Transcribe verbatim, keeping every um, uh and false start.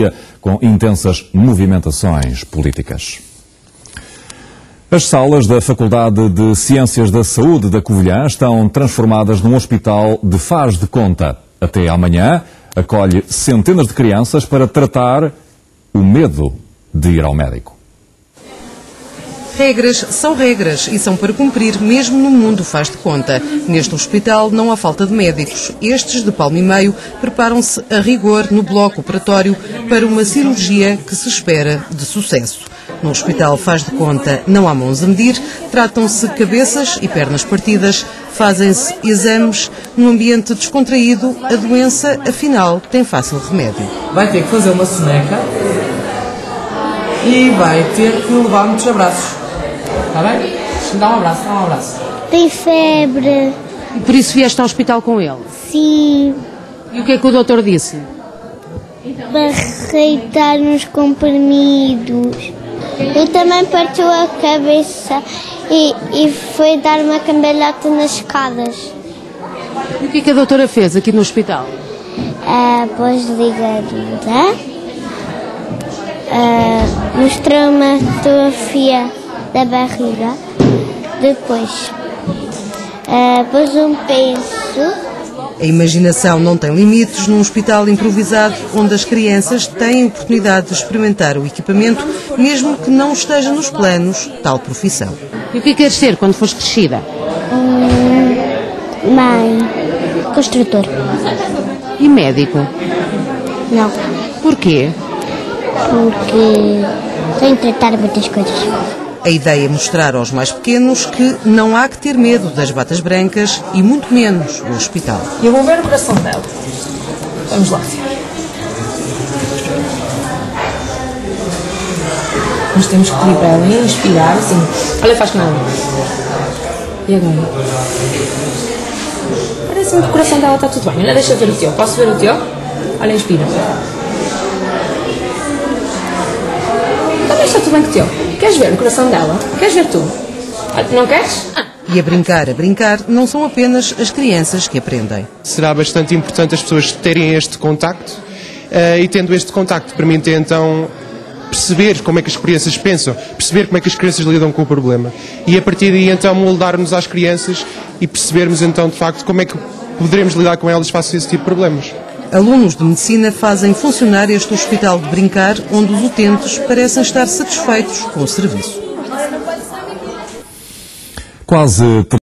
com intensas movimentações políticas. As salas da Faculdade de Ciências da Saúde da Covilhã estão transformadas num hospital de faz de conta. Até amanhã, acolhe centenas de crianças para tratar o medo de ir ao médico. Regras são regras e são para cumprir mesmo no mundo faz de conta. Neste hospital não há falta de médicos. Estes, de palmo e meio, preparam-se a rigor no bloco operatório para uma cirurgia que se espera de sucesso. No hospital faz de conta não há mãos a medir, tratam-se cabeças e pernas partidas, fazem-se exames num ambiente descontraído. A doença, afinal, tem fácil remédio. Vai ter que fazer uma soneca e vai ter que levar muitos abraços. Está bem? Dá um abraço, dá um abraço. Tem febre. E por isso vieste ao hospital com ele? Sim. E o que é que o doutor disse? Para receitar nos comprimidos. Eu também partiu a cabeça e, e foi dar uma cambalhota nas escadas. E o que é que a doutora fez aqui no hospital? A pós-ligadura. Uh, mostrou uma fotografia da barriga, depois uh, pôs um penso. A imaginação não tem limites num hospital improvisado onde as crianças têm oportunidade de experimentar o equipamento, mesmo que não esteja nos planos tal profissão. E o que queres ser quando fores crescida? Hum, mãe, construtor. E médico? Não. Porquê? Porque tenho que tratar muitas coisas. A ideia é mostrar aos mais pequenos que não há que ter medo das batas brancas e muito menos do hospital. E eu vou ver o coração dela. Vamos lá. Nós temos que pedir para ela inspirar assim. Olha, faz com ela. E agora? Parece-me que o coração dela está tudo bem. Olha, deixa eu ver o teu. Posso ver o teu? Olha, inspira. Está tudo bem com o teu. Queres ver o coração dela? Queres ver tu? Não queres? Ah. E a brincar, a brincar, não são apenas as crianças que aprendem. Será bastante importante as pessoas terem este contacto uh, e tendo este contacto permite então perceber como é que as crianças pensam, perceber como é que as crianças lidam com o problema e a partir daí então moldarmos às crianças e percebermos então de facto como é que poderemos lidar com elas face a esse tipo de problemas. Alunos de medicina fazem funcionar este hospital de brincar, onde os utentes parecem estar satisfeitos com o serviço. Quase